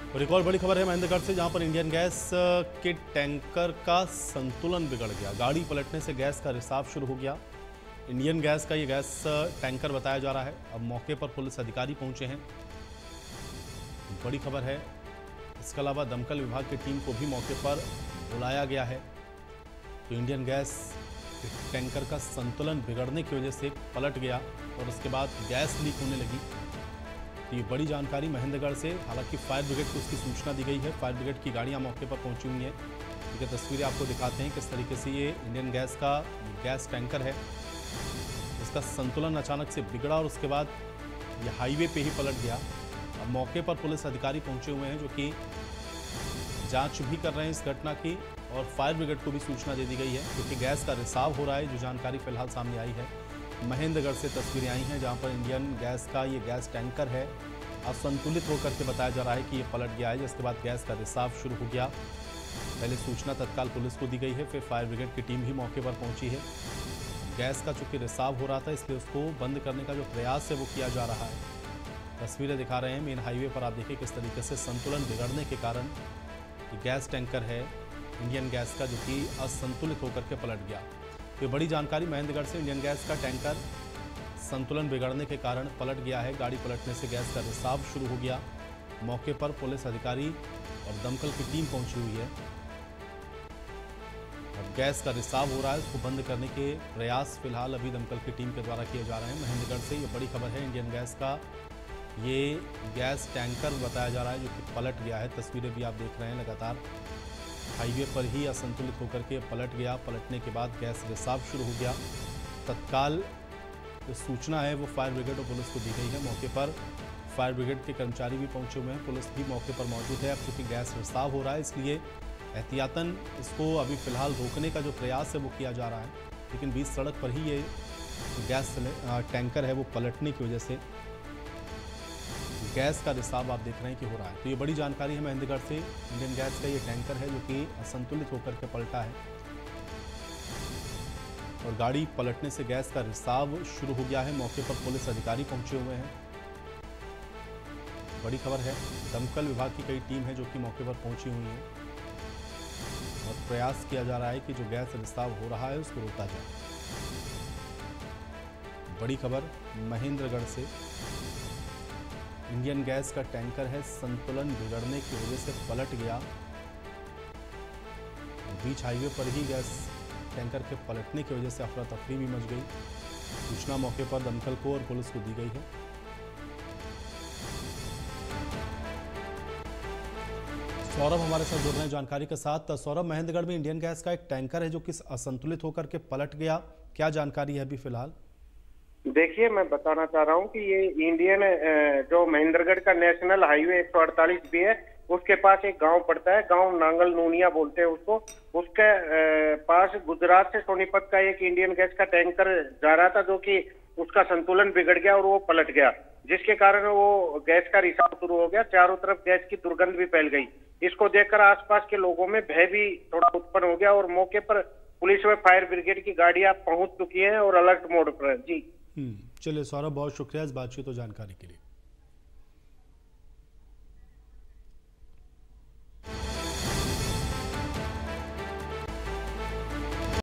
और एक और बड़ी खबर है महेंद्रगढ़ से, जहां पर इंडियन गैस के टैंकर का संतुलन बिगड़ गया। गाड़ी पलटने से गैस का रिसाव शुरू हो गया। इंडियन गैस का ये गैस टैंकर बताया जा रहा है। अब मौके पर पुलिस अधिकारी पहुंचे हैं। बड़ी खबर है। इसके अलावा दमकल विभाग की टीम को भी मौके पर बुलाया गया है। तो इंडियन गैस टैंकर का संतुलन बिगड़ने की वजह से पलट गया और उसके बाद गैस लीक होने लगी। तो ये बड़ी जानकारी महेंद्रगढ़ से। हालांकि फायर ब्रिगेड को उसकी सूचना दी गई है। फायर ब्रिगेड की गाड़ियां मौके पर पहुंची हुई हैं। ठीक है, तस्वीरें आपको दिखाते हैं किस तरीके से ये इंडियन गैस का गैस टैंकर है, इसका संतुलन अचानक से बिगड़ा और उसके बाद ये हाईवे पे ही पलट गया। अब मौके पर पुलिस अधिकारी पहुंचे हुए हैं, जो कि जांच भी कर रहे हैं इस घटना की, और फायर ब्रिगेड को भी सूचना दे दी गई है, क्योंकि गैस का रिसाव हो रहा है। जो जानकारी फिलहाल सामने आई है, महेंद्रगढ़ से तस्वीरें आई हैं, जहां पर इंडियन गैस का ये गैस टैंकर है असंतुलित होकर के बताया जा रहा है कि ये पलट गया है, जिसके बाद गैस का रिसाव शुरू हो गया। पहले सूचना तत्काल पुलिस को दी गई है, फिर फायर ब्रिगेड की टीम भी मौके पर पहुंची है। गैस का चूंकि रिसाव हो रहा था, इसलिए उसको बंद करने का जो प्रयास है वो किया जा रहा है। तस्वीरें दिखा रहे हैं मेन हाईवे पर। आप देखिए किस तरीके से संतुलन बिगड़ने के कारण ये गैस टैंकर है इंडियन गैस का, जो कि असंतुलित होकर के पलट गया। ये बड़ी जानकारी महेंद्रगढ़ से। इंडियन गैस का टैंकर संतुलन बिगड़ने के कारण पलट गया है। गाड़ी पलटने से गैस का रिसाव शुरू हो गया। मौके पर पुलिस अधिकारी और दमकल की टीम पहुंची हुई है। अब गैस का रिसाव हो रहा है, उसको बंद करने के प्रयास फिलहाल अभी दमकल की टीम के द्वारा किए जा रहे हैं। महेंद्रगढ़ से ये बड़ी खबर है। इंडियन गैस का ये गैस टैंकर बताया जा रहा है, जो कि पलट गया है। तस्वीरें भी आप देख रहे हैं, लगातार हाईवे पर ही असंतुलित होकर के पलट गया। पलटने के बाद गैस रिसाव शुरू हो गया। तत्काल जो सूचना है वो फायर ब्रिगेड और पुलिस को दी गई है। मौके पर फायर ब्रिगेड के कर्मचारी भी पहुंचे हुए हैं, पुलिस भी मौके पर मौजूद है। अब चूंकि गैस रिसाव हो रहा है, इसलिए एहतियातन इसको अभी फिलहाल रोकने का जो प्रयास है वो किया जा रहा है। लेकिन बीच सड़क पर ही ये गैस टैंकर है वो पलटने की वजह से गैस का रिसाव आप देख रहे हैं कि हो रहा है। तो ये बड़ी जानकारी है महेंद्रगढ़ से। इंडियन गैस का ये टैंकर है, जो कि असंतुलित होकर के पलटा है और गाड़ी पलटने से गैस का रिसाव शुरू हो गया है। मौके पर पुलिस अधिकारी पहुंचे हुए हैं। बड़ी खबर है। दमकल विभाग की कई टीम है जो कि मौके पर पहुंची हुई है और प्रयास किया जा रहा है कि जो गैस रिसाव हो रहा है उसको रोका जाए। बड़ी खबर महेंद्रगढ़ से। इंडियन गैस का टैंकर है, संतुलन बिगड़ने की वजह से पलट गया। बीच हाईवे पर ही गैस टैंकर के पलटने की वजह से अफरा तफरी भी मच गई। सूचना मौके पर दमकल को और पुलिस को दी गई है। सौरभ हमारे साथ जुड़ रहे हैं जानकारी के साथ। सौरभ, महेंद्रगढ़ में इंडियन गैस का एक टैंकर है जो कि असंतुलित होकर के पलट गया, क्या जानकारी है अभी फिलहाल? देखिए, मैं बताना चाह रहा हूँ कि ये इंडियन जो महेंद्रगढ़ का नेशनल हाईवे 148 भी है, उसके पास एक गांव पड़ता है, गांव नांगल नूनिया बोलते हैं उसको। उसके पास गुजरात से सोनीपत का एक इंडियन गैस का टैंकर जा रहा था, जो कि उसका संतुलन बिगड़ गया और वो पलट गया, जिसके कारण वो गैस का रिसाव शुरू हो गया। चारों तरफ गैस की दुर्गंध भी फैल गई। इसको देखकर आसपास के लोगों में भय भी थोड़ा उत्पन्न हो गया और मौके पर पुलिस व फायर ब्रिगेड की गाड़ियां पहुंच चुकी है और अलर्ट मोड पर है। जी चलिए सौरभ, बहुत शुक्रिया इस बातचीत और जानकारी के लिए।